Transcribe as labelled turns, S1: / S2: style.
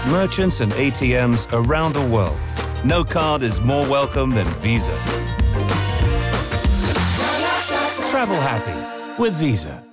S1: at merchants and ATMs around the world. No card is more welcome than Visa. Travel happy with Visa.